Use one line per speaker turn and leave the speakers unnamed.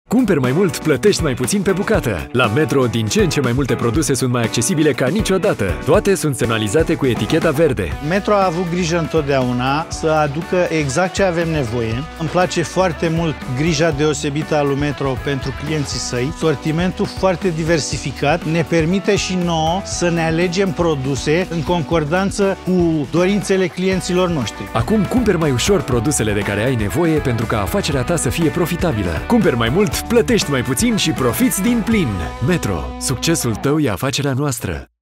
Cumperi mai mult, plătești mai puțin pe bucată. La Metro, din ce în ce mai multe produse sunt mai accesibile ca niciodată. Toate sunt semnalizate cu eticheta verde.
Metro a avut grijă întotdeauna să aducă exact ce avem nevoie. Îmi place foarte mult grija deosebită a lui Metro pentru clienții săi. Sortimentul foarte diversificat ne permite și nouă să ne alegem produse în concordanță cu dorințele clienților noștri.
Acum cumperi mai ușor produsele de care ai nevoie pentru ca afacerea ta să fie profitabilă. Cumperi mai mult, plătești mai puțin și profiți din plin. Metro. Succesul tău e afacerea noastră.